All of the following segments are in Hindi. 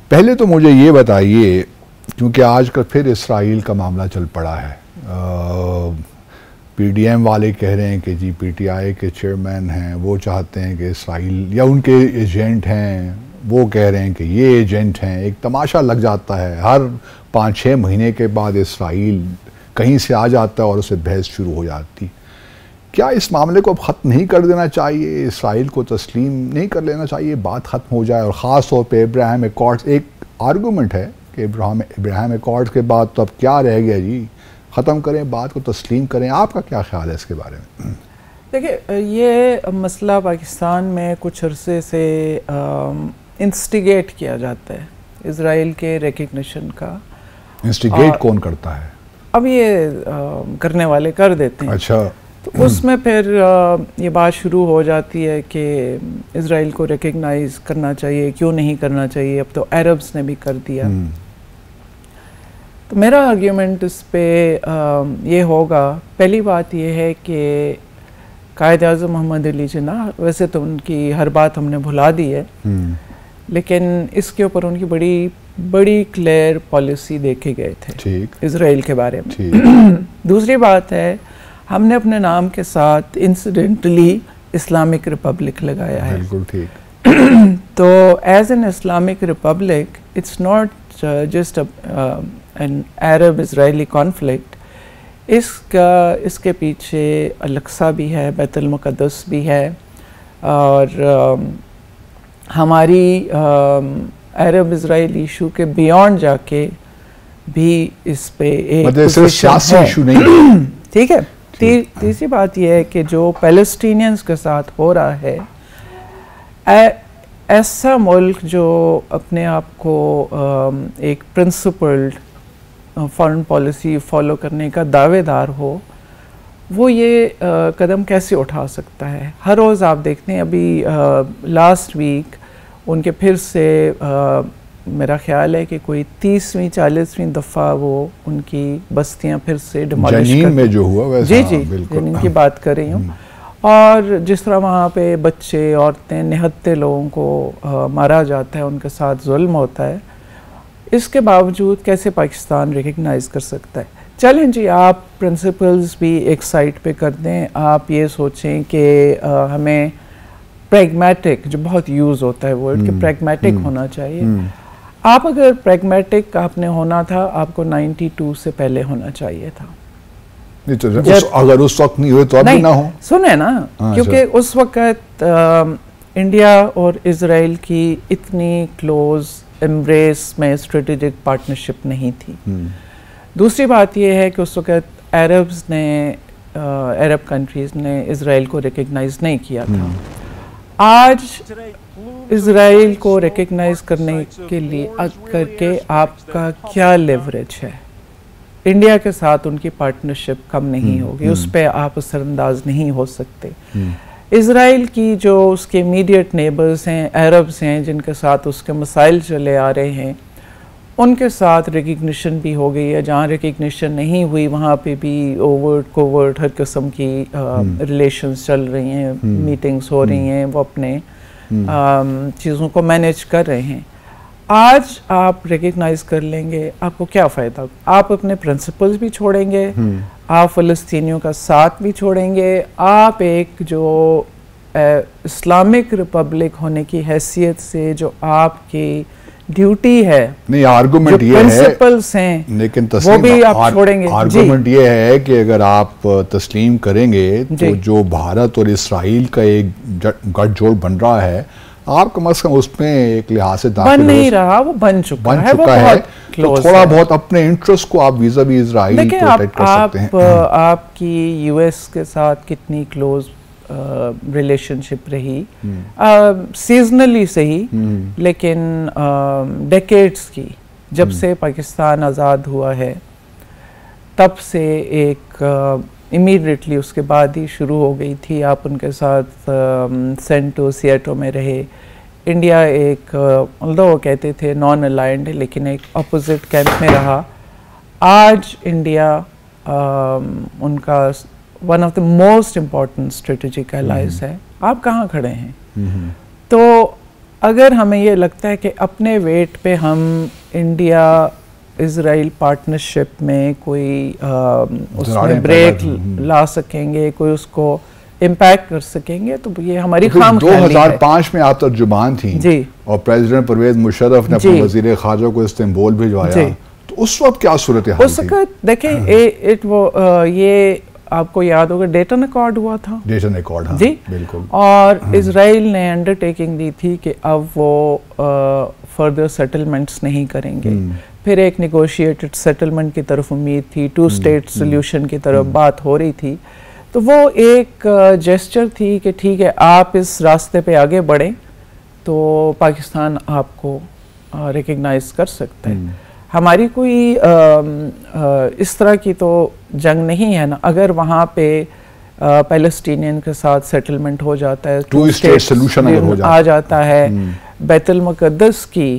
पहले तो मुझे ये बताइए, क्योंकि आजकल फिर इसराइल का मामला चल पड़ा है, पीडीएम वाले कह रहे हैं कि जी पीटीआई के चेयरमैन हैं, वो चाहते हैं कि इसराइल, या उनके एजेंट हैं वो कह रहे हैं कि ये एजेंट हैं। एक तमाशा लग जाता है, हर 5-6 महीने के बाद इसराइल कहीं से आ जाता है और उसे बहस शुरू हो जाती। क्या इस मामले को अब ख़त्म नहीं कर देना चाहिए, इसराइल को तस्लीम नहीं कर लेना चाहिए, बात ख़त्म हो जाए? और ख़ास तौर पे अब्राहम अकॉर्ड्स, एक आर्गूमेंट है कि अब्राहम अकॉर्ड्स के बाद तो अब क्या रह गया जी, ख़त्म करें, बात को तस्लीम करें। आपका क्या ख्याल है इसके बारे में? देखिए, ये मसला पाकिस्तान में कुछ अरसे से इंस्टिगेट किया जाता है, इसराइल के रिकग्निशन का। इंस्टिगेट कौन करता है? अब ये करने वाले कर देते हैं। अच्छा। तो उसमें फिर ये बात शुरू हो जाती है कि इसराइल को रिकग्नाइज करना चाहिए, क्यों नहीं करना चाहिए, अब तो अरब्स ने भी कर दिया। तो मेरा आर्ग्यूमेंट इस पे ये होगा, पहली बात ये है कि कायद-ए-आज़म मोहम्मद अली जिन्ना, वैसे तो उनकी हर बात हमने भुला दी है, लेकिन इसके ऊपर उनकी बड़ी क्लियर पॉलिसी देखे गए थे इसराइल के बारे में। दूसरी बात है, हमने अपने नाम के साथ इंसिडेंटली इस्लामिक रिपब्लिक लगाया है। बिल्कुल ठीक। तो as an Islamic republic, it's not just an Arab Israeli conflict. इसके पीछे अल-अक्सा भी है, बैतुल मुक़द्दस भी है, और हमारी अरब इजराइल इशू के बियॉन्ड जाके भी इस पे एक सियासी इशू नहीं। ठीक है। तीसरी बात यह है कि जो पैलेस्टीनियंस के साथ हो रहा है, ऐसा मुल्क जो अपने आप को एक प्रिंसिपल्ड फॉरेन पॉलिसी फॉलो करने का दावेदार हो, वो ये कदम कैसे उठा सकता है? हर रोज़ आप देखते हैं, अभी लास्ट वीक उनके फिर से मेरा ख्याल है कि कोई 30वीं 40वीं दफ़ा वो उनकी बस्तियां फिर से डिमोलिश जनीन में जो हुआ वैसा। जी जनीन की बात कर रही हूँ। और जिस तरह वहाँ पे बच्चे, औरतें, निहत्ते लोगों को मारा जाता है, उनके साथ जुल्म होता है, इसके बावजूद कैसे पाकिस्तान रिकग्नाइज़ कर सकता है? चलें जी, आप प्रिंसिपल्स भी एक साइड पे कर दें, आप ये सोचें कि हमें प्रैग्मेटिक, जो बहुत यूज़ होता है वर्ड, कि प्रैग्मेटिक होना चाहिए। आप अगर प्रैग्मेटिक आपने होना था, आपको 92 से पहले होना चाहिए था। अगर उस वक्त नहीं हुए तो अब भी ना हो। सुने ना, क्योंकि उस वक्त इंडिया और इजराइल की इतनी क्लोज एम्ब्रेस में स्ट्रेटेजिक पार्टनरशिप नहीं थी। दूसरी बात यह है कि उस वक्त अरब कंट्रीज ने इजराइल को रिकग्नाइज नहीं किया था। आज इजराइल को रिकग्नाइज करने के लिए करके आपका क्या लेवरेज है? इंडिया के साथ उनकी पार्टनरशिप कम नहीं होगी, उस पर आप असरअंदाज नहीं हो सकते। इजराइल की जो उसके इमीडिएट नेबर्स हैं, अरब्स हैं, जिनके साथ उसके मसाइल चले आ रहे हैं, उनके साथ रिकग्निशन भी हो गई है। जहाँ रिकग्निशन नहीं हुई वहाँ पे भी ओवर्ट कोवर्ट हर किस्म की रिलेशंस चल रही हैं, मीटिंग्स हो रही हैं, वो अपने चीज़ों को मैनेज कर रहे हैं। आज आप रिकग्नाइज कर लेंगे, आपको क्या फ़ायदा? आप अपने प्रिंसिपल्स भी छोड़ेंगे, आप फ़लस्तीनियों का साथ भी छोड़ेंगे, आप एक जो इस्लामिक रिपब्लिक होने की हैसियत से जो आपकी ड्यूटी है, नहीं आर्गुमेंट ये प्रिंसिपल्स हैं, लेकिन वो भी आप छोड़ेंगे। आर्गुमेंट ये है कि अगर आप तस्लीम करेंगे तो जो भारत और इसराइल का एक गठजोड़ बन रहा है, आप कम से कम उसमें एक लिहाज से बन नहीं रहा, वो बन चुका है, तो थोड़ा बहुत अपने इंटरेस्ट को आप वीज़ा भी इजराइल प्रोटेक्ट कर सकते हैं। आपकी यूएस के साथ कितनी क्लोज रिलेशनशिप रही, सीजनली सही, लेकिन डेकेड्स की, जब से पाकिस्तान आज़ाद हुआ है तब से एक इमीडिएटली उसके बाद ही शुरू हो गई थी। आप उनके साथ सेंटो सियाटो में रहे। इंडिया एक वो कहते थे नॉन अलाइंड, लेकिन एक अपोजिट कैंप में रहा। आज इंडिया उनका one of the most important strategic allies है। आप कहाँ खड़े हैं? तो अगर हमें ये लगता है कि अपने वेट पे हम इंडिया इजराइल पार्टनरशिप में कोई उसमें ब्रेक ला सकेंगे, कोई उसको इम्पैक्ट कर सकेंगे, तो ये हमारी खाम 2005 में आप तर्जुमान थी जी, और प्रेसिडेंट परवेज मुशर्रफ ने अपने वजीर खारजा को इस्तांबुल भिजवाया, तो उस वक्त क्या सूरत हाल उस वक्त देखें ये आपको याद होगा डेटन अकॉर्ड हुआ था, डेटन अकॉर्ड, हाँ, जी बिल्कुल, और इजराइल ने अंडरटेकिंग दी थी कि अब वो फर्दर सेटलमेंट्स नहीं करेंगे, फिर एक नेगोशिएटेड सेटलमेंट की तरफ उम्मीद थी, 2 स्टेट सोल्यूशन की तरफ बात हो रही थी, तो वो एक जेस्चर थी कि ठीक है आप इस रास्ते पे आगे बढ़ें तो पाकिस्तान आपको रिकग्नाइज कर सकता है। हमारी कोई इस तरह की तो जंग नहीं है ना, अगर वहाँ पे पैलेस्टीनियन के साथ सेटलमेंट हो जाता है, 2 स्टेट सोल्यूशन अगर हो आ जाता है, बैतुल मुक़द्दस की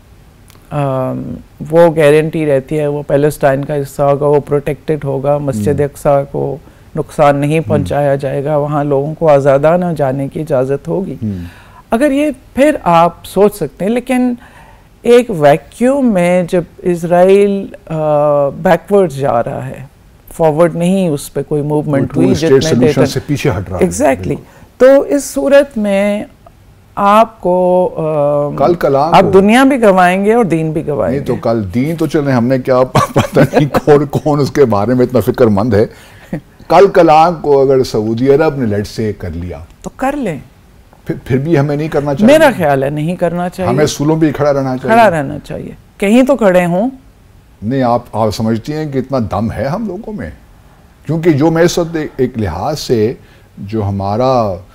वो गारंटी रहती है, वो पैलेस्टाइन का हिस्सा होगा, वो प्रोटेक्टेड होगा, मस्जिद अक्सा को नुकसान नहीं पहुंचाया जाएगा, वहाँ लोगों को आज़ादाना जाने की इजाज़त होगी। अगर ये फिर आप सोच सकते हैं, लेकिन एक वैक्यूम में जब इजराइल बैकवर्ड जा रहा है, फॉरवर्ड नहीं, उस पर कोई मूवमेंट हुई जितने से पीछे हट रहा है, एग्जैक्टली, तो इस सूरत में आपको कल आप दुनिया भी गवाएंगे और दीन भी गवाएंगे। नहीं तो कल दीन तो चले, हमने क्या पता नहीं कौन उसके बारे में इतना फिक्रमंद है। कल कलाम को अगर सऊदी अरब ने लेट से कर लिया तो कर लें, फिर भी हमें नहीं करना चाहिए। मेरा ख्याल है नहीं करना चाहिए, हमें सूलों पे खड़ा रहना चाहिए, कहीं तो खड़े हों। नहीं, आप समझती हैं कि इतना दम है हम लोगों में? क्योंकि जो मैं इस वक्त एक लिहाज से जो हमारा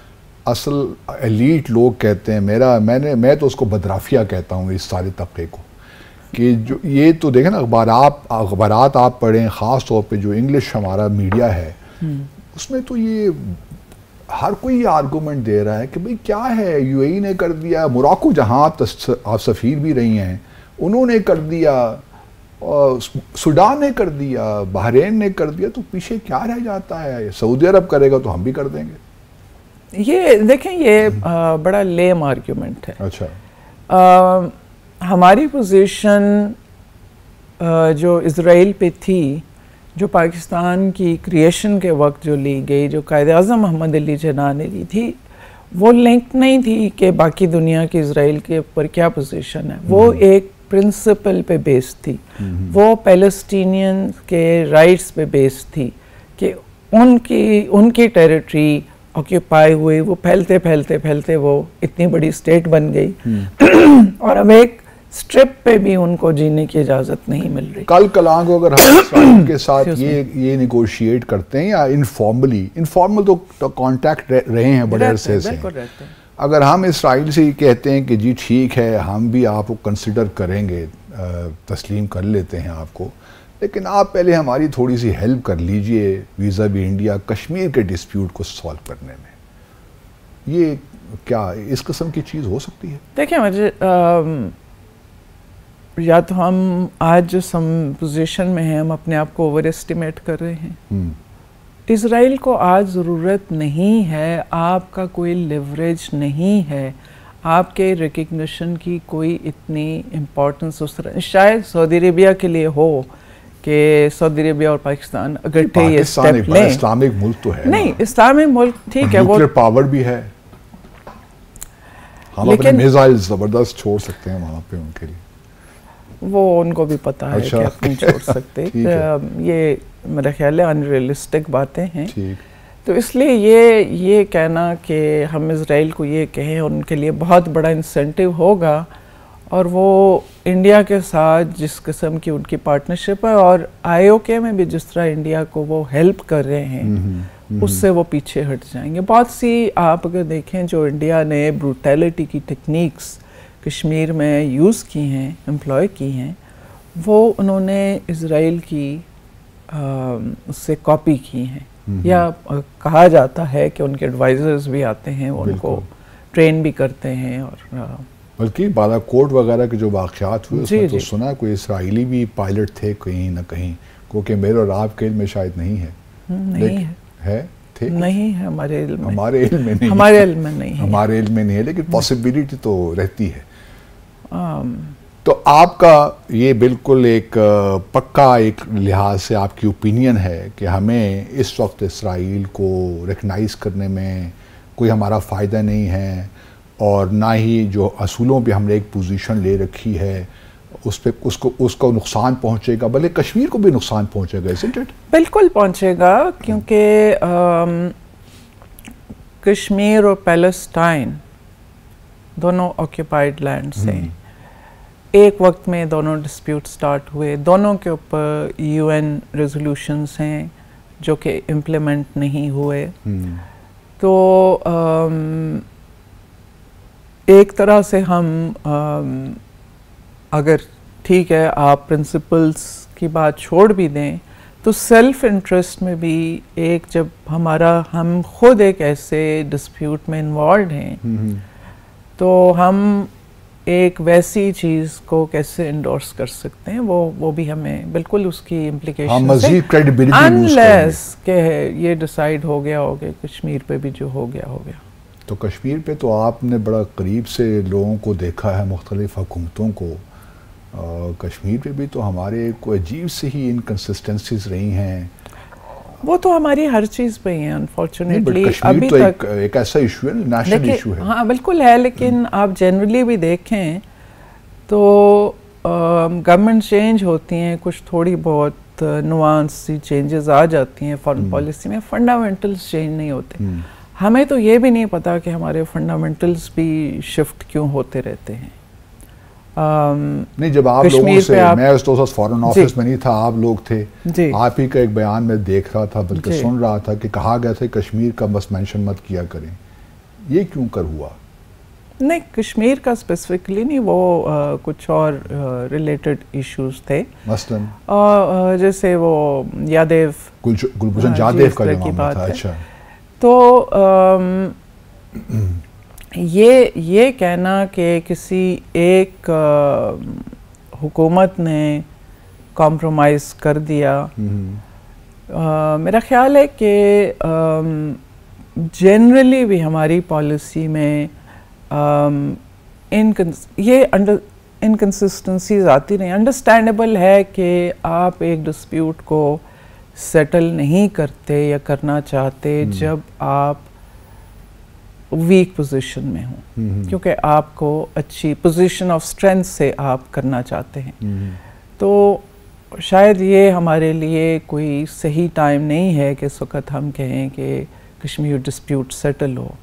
असल एलीट लोग कहते हैं, मैं तो उसको बदराफिया कहता हूँ इस सारे तबके को, कि जो ये तो देखें ना, अखबारात आप पढ़ें, ख़ास तौर पे जो इंग्लिश हमारा मीडिया है उसमें तो ये हर कोई ये आर्गूमेंट दे रहा है कि भाई क्या है, यूएई ने कर दिया, मोरक्को जहाँ आप सफ़ीर भी रही हैं उन्होंने कर दिया, सूडान ने कर दिया, बहरीन ने कर दिया, तो पीछे क्या रह जाता है? सऊदी अरब करेगा तो हम भी कर देंगे। ये देखें, ये बड़ा लेम आर्ग्यूमेंट है। अच्छा, हमारी पोजीशन जो इजराइल पे थी, जो पाकिस्तान की क्रिएशन के वक्त जो ली गई, जो कायद-ए-आज़म मोहम्मद अली जिन्ना ने ली थी, वो लिंक नहीं थी कि बाकी दुनिया की इजराइल के ऊपर क्या पोजीशन है, वो एक प्रिंसिपल पे बेस्ड थी, वो पैलेस्टीनियन के राइट्स पे बेस्ड थी कि उनकी टेरिटरी ऑक्यूपाई हुई, वो फैलते वो इतनी बड़ी स्टेट बन गई और अब एक स्ट्रिप पे भी उनको जीने की इजाज़त नहीं मिल रही। कल कलाम को अगर हम इसराइल के साथ ये निगोशिएट करते हैं या इनफॉर्मल तो कांटेक्ट रहे हैं बड़े अरसे से, अगर हम इसराइल से कहते हैं कि जी ठीक है हम भी आपको कंसिडर करेंगे, तस्लीम कर लेते हैं आपको, लेकिन आप पहले हमारी थोड़ी सी हेल्प कर लीजिए वीज़ा भी इंडिया कश्मीर के डिस्प्यूट को सॉल्व करने में, ये क्या इस किस्म की चीज़ हो सकती है? देखिए, मुझे या तो हम आज जो पोजीशन में हैं हम अपने आप को ओवर एस्टिमेट कर रहे हैं। इजराइल को आज ज़रूरत नहीं है, आपका कोई लेवरेज नहीं है, आपके रिकग्निशन की कोई इतनी इम्पोर्टेंस उस तरह शायद सऊदी अरेबिया के लिए हो कि सऊदी अरेबिया और पाकिस्तान इकट्ठे ये स्टेप लें। इस्लामिक मुल्क तो है नहीं, इस्लामिक मुल्क ठीक है, वो पावर भी है, हम अपने मिसाइल ज़बरदस्त छोड़ सकते हैं वहाँ पे उनके लिए, वो उनको भी पता है कि आप नहीं छोड़ सकते। ये मेरा ख्याल है अनरियलिस्टिक बातें हैं, तो इसलिए ये कहना कि हम इजराइल को ये कहें उनके लिए बहुत बड़ा इंसेंटिव होगा, और वो इंडिया के साथ जिस किस्म की उनकी पार्टनरशिप है और IOK में भी जिस तरह इंडिया को वो हेल्प कर रहे हैं उससे वो पीछे हट जाएंगे। बहुत सी आप अगर देखें जो इंडिया ने ब्रूटैलिटी की टेक्निक्स कश्मीर में यूज़ की हैं, एम्प्लॉय की हैं, वो उन्होंने इजराइल की उससे कॉपी की हैं, या कहा जाता है कि उनके एडवाइज़र्स भी आते हैं, उनको ट्रेन भी करते हैं, और बल्कि बालाकोट वगैरह के जो वाक़यात हुए उसमें तो सुना कोई इसराइली भी पायलट थे कहीं ना कहीं, क्योंकि मेरे और आपके में शायद नहीं है, नहीं है, थे? नहीं है हमारे इल्म में, हमारे इल्म में नहीं, हमारे इल्म में नहीं है, हमारे इल्म में नहीं है, लेकिन पॉसिबिलिटी तो रहती है। तो आपका ये बिल्कुल एक पक्का एक लिहाज से आपकी ओपिनियन है कि हमें इस वक्त इसराइल को रिकग्नाइज़ करने में कोई हमारा फ़ायदा नहीं है, और ना ही जो असूलों पे हमने एक पोजीशन ले रखी है उस पे उसको नुकसान पहुंचेगा, भले कश्मीर को भी नुकसान पहुंचेगा, isn't it? बिल्कुल पहुंचेगा, क्योंकि कश्मीर और पैलेस्टाइन दोनों ऑक्यूपाइड लैंड्स हैं। एक वक्त में दोनों डिस्प्यूट स्टार्ट हुए, दोनों के ऊपर UN रेजोल्यूशंस हैं जो कि इम्प्लीमेंट नहीं हुए। तो एक तरह से हम अगर ठीक है आप प्रिंसिपल्स की बात छोड़ भी दें, तो सेल्फ इंटरेस्ट में भी एक जब हम खुद एक ऐसे डिस्प्यूट में इन्वॉल्व हैं, तो हम एक वैसी चीज़ को कैसे इंडोर्स कर सकते हैं, वो भी हमें बिल्कुल उसकी इम्प्लीकेशन मज़ीद क्रेडिबिलिटी अनलेस के ये डिसाइड हो गया हो कि कश्मीर पे भी जो हो गया हो गया। तो कश्मीर पे तो आपने बड़ा करीब से लोगों को देखा है, मुख्तलिफ हुकूमतों को। कश्मीर पे भी तो हमारे कोई अजीब से ही इनकन्सिस्टेंसीज रही हैं। वो तो हमारी हर चीज़ पे ही है अनफॉर्चुनेटली। अभी तो एक ऐसा इशू है, नेशनल इशू है। हाँ बिल्कुल है, लेकिन आप जनरली भी देखें तो गवर्नमेंट चेंज होती हैं, कुछ थोड़ी बहुत नुआंस सी चेंजेस आ जाती हैं फॉरेन पॉलिसी में, फंडामेंटल्स चेंज नहीं होते। हमें तो ये भी नहीं पता कि हमारे फंडामेंटल्स भी शिफ्ट क्यों होते रहते हैं। नहीं, जब आप लोगों से मैं उस तो फॉरेन ऑफिस में नहीं था, आप लोग थे, आप ही का एक बयान में देख रहा था, बल्कि सुन रहा था कि कहा गया था कश्मीर का बस मेंशन मत किया करें। ये क्यों कर हुआ? नहीं, कश्मीर का स्पेसिफिकली नहीं, वो कुछ और रिलेटेड इश्यूज थे, मसलन जैसे वो यादेव गुलभूषण जादेव का जो मामला था। अच्छा, तो ये कहना कि किसी एक हुकूमत ने कॉम्प्रोमाइज़ कर दिया, मेरा ख्याल है कि जनरली भी हमारी पॉलिसी में ये इनकन्सिस्टेंसीज आती रही। अंडरस्टैंडेबल है कि आप एक डिस्प्यूट को सेटल नहीं करते या करना चाहते जब आप वीक पोजीशन में हो, क्योंकि आपको अच्छी पोजीशन ऑफ स्ट्रेंथ से आप करना चाहते हैं। तो शायद ये हमारे लिए कोई सही टाइम नहीं है कि इस वक्त हम कहें कि कश्मीर डिस्प्यूट सेटल हो।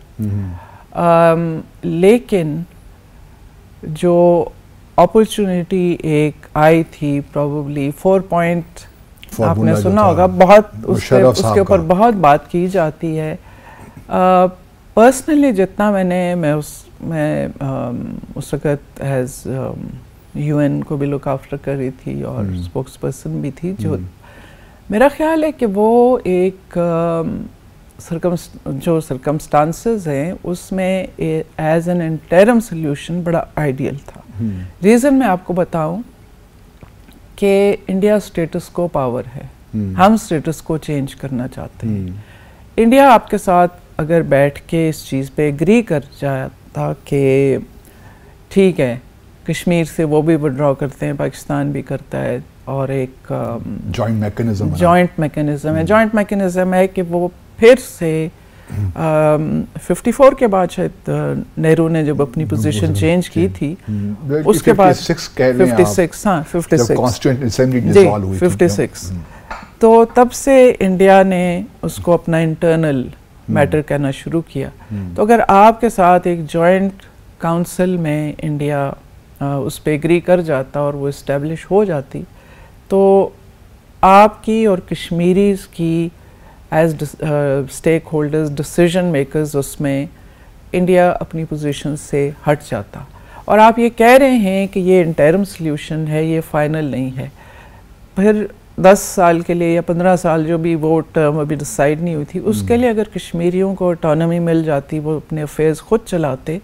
लेकिन जो अपॉर्चुनिटी एक आई थी, प्रोबेबली 4 पॉइंट आपने सुना होगा, बहुत उसके ऊपर बहुत बात की जाती है। पर्सनली जितना मैं उस वक्त एज UN को भी लुक आफ्टर कर रही थी और स्पोक्स पर्सन भी थी, जो मेरा ख्याल है कि वो एक जो सर्कमस्टांसेस हैं उसमें एज एन इंटरिम सोल्यूशन बड़ा आइडियल था। रीज़न मैं आपको बताऊं कि इंडिया स्टेटस को पावर है, हम स्टेटस को चेंज करना चाहते हैं। इंडिया आपके साथ अगर बैठ के इस चीज़ पे एग्री कर जाता कि ठीक है कश्मीर से वो भी विड्रॉ करते हैं, पाकिस्तान भी करता है, और एक जॉइंट मैकेनिज्म है कि वो फिर से 54 के बाद शायद नेहरू ने जब अपनी पोजीशन चेंज की थी, उसके बाद 56 तो तब से इंडिया ने उसको अपना इंटरनल मैटर कहना शुरू किया। तो अगर आपके साथ एक जॉइंट काउंसिल में इंडिया उस पर एग्री कर जाता और वो इस्टेब्लिश हो जाती, तो आपकी और कश्मीरीज़ की as stake holders, decision makers, उसमें इंडिया अपनी पोजीशन से हट जाता। और आप ये कह रहे हैं कि ये इंटरिम सॉल्यूशन है, ये फाइनल नहीं है। फिर 10 साल के लिए या 15 साल जो भी वो टर्म अभी डिसाइड नहीं हुई थी, उसके लिए अगर कश्मीरियों को ऑटोनॉमी मिल जाती, वो अपने अफेयर्स खुद चलाते,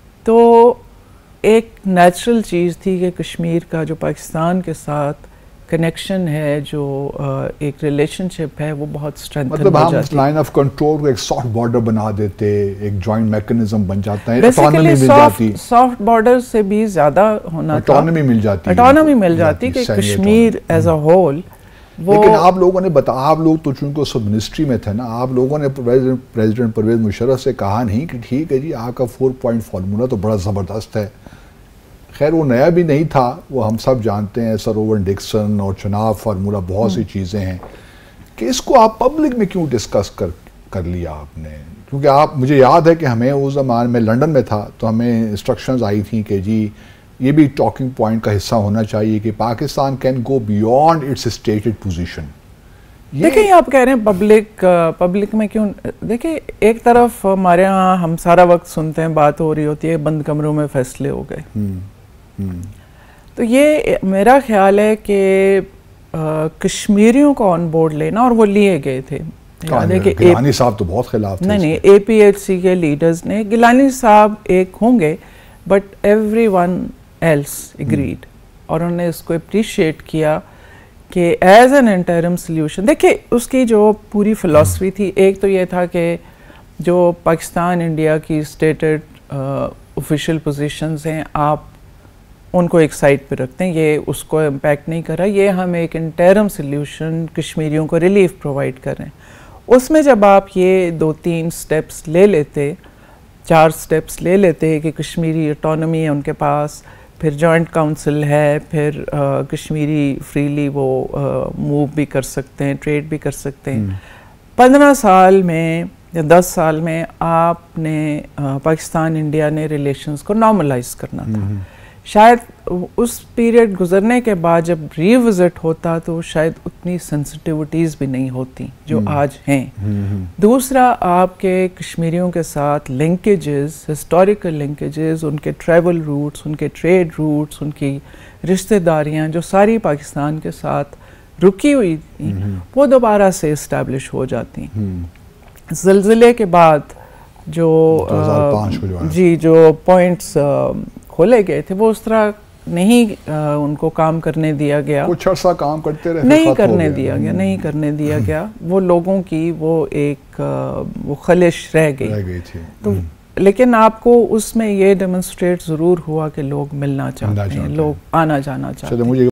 तो एक नेचुरल चीज़ थी कि कश्मीर का जो पाकिस्तान के साथ कनेक्शन है, जो एक रिलेशनशिप है, वो बहुत स्ट्रेंथन मतलब हो हम जाती है। लाइन ऑफ कंट्रोल को एक सॉफ्ट बॉर्डर बना देते, एक जॉइंट मैकेनिज्म बन जाता है, बेसिकली ऑटोनॉमी मिल जाती, सॉफ्ट बॉर्डर से भी ज़्यादा होना था, ऑटोनॉमी मिल जाती, ऑटोनॉमी मिल जाती कि कश्मीर एज अ होल वो। लेकिन आप लोगों ने आप लोग तो चूंकि उस मिनिस्ट्री में थे ना, आप लोगों ने प्रेसिडेंट परवेज मुशर्रफ से कहा नहीं कि ठीक है जी आपका 4 पॉइंट फार्मूला तो बड़ा ज़बरदस्त है। खैर वो नया भी नहीं था, वो हम सब जानते हैं, सर ओवन डिक्सन और चुनाव फार्मूला, बहुत सी चीज़ें हैं कि इसको आप पब्लिक में क्यों डिस्कस कर लिया आपने? क्योंकि आप, मुझे याद है कि हमें उस ज़माने में लंदन में था तो हमें इंस्ट्रक्शंस आई थी कि जी ये भी टॉकिंग पॉइंट का हिस्सा होना चाहिए कि Pakistan can go beyond its stated position. देखिए आप कह रहे हैं पब्लिक में क्यों? देखिए एक तरफ हमारे यहाँ हम सारा वक्त सुनते हैं, बात हो रही होती है, बंद कमरों में फैसले हो गए। तो ये मेरा ख्याल है कि कश्मीरियों को ऑन बोर्ड लेना, और वो लिए गए थे। याद है कि गिलानी साहब तो बहुत खिलाफ थे। नहीं, APHC के लीडर्स ने, गिलानी साहब एक होंगे बट एवरीवन एल्स एग्रीड, और उन्होंने इसको अप्रिशिएट किया कि एज एन इंटरिम सोल्यूशन। देखिए उसकी जो पूरी फिलॉसफी थी, एक तो ये था कि जो पाकिस्तान इंडिया की स्टेटेड ऑफिशियल पोजीशंस हैं, आप उनको एक साइड पे रखते हैं, ये उसको इम्पैक्ट नहीं कर रहा, ये हम एक इंटरिम सोल्यूशन कश्मीरियों को रिलीफ प्रोवाइड कर रहे हैं। उसमें जब आप ये 2-3 स्टेप्स ले लेते, 4 स्टेप्स ले लेते कि कश्मीरी ऑटोनॉमी है उनके पास, फिर जॉइंट काउंसिल है, फिर कश्मीरी फ्रीली वो मूव भी कर सकते हैं, ट्रेड भी कर सकते हैं। 15 साल में या 10 साल में आपने पाकिस्तान इंडिया ने रिलेशंस को नॉर्मलाइज करना था। शायद उस पीरियड गुजरने के बाद जब रिविजिट होता तो शायद उतनी सेंसिटिविटीज़ भी नहीं होती जो आज हैं। दूसरा, आपके कश्मीरियों के साथ लिंकेजेस, हिस्टोरिकल लिंकेजेस, उनके ट्रैवल रूट्स, उनके ट्रेड रूट्स, उनकी रिश्तेदारियां जो सारी पाकिस्तान के साथ रुकी हुई थी, वो दोबारा से इस्टेब्लिश हो जाती। ज़िलज़िले के बाद जो 2005 जो पॉइंट्स खोले गए थे, वो उस तरह नहीं उनको काम करने दिया गया, कुछ अर्सा काम करते रहे, नहीं करने दिया गया, वो लोगों की वो एक वो खलिश रह गई थी। तो लेकिन आपको उसमें ये डेमोन्स्ट्रेट ज़रूर हुआ कि लोग मिलना चाहते हैं, लोग आना जाना चाहते हैं।